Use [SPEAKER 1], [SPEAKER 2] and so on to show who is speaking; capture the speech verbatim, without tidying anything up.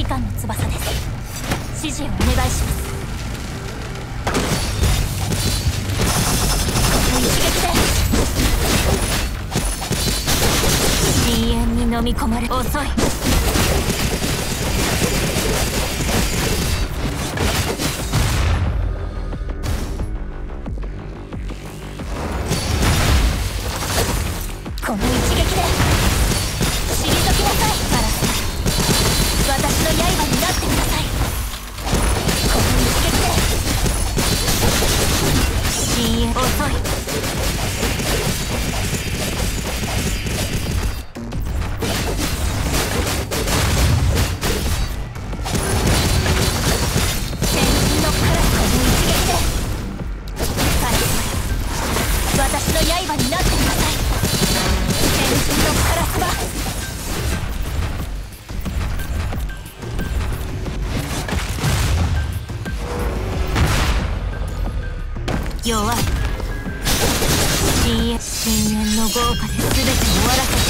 [SPEAKER 1] 官の翼です。指示をお願いします。この一撃で深淵に飲み込まれ遅い。この一撃で退きなさい。バラス、私の刃になってください。この一撃で深淵遅い。先人のカラス、この一撃でバラス、私の刃になってください。先人のカラスは弱い。深淵深淵の豪華で全て終わらせた。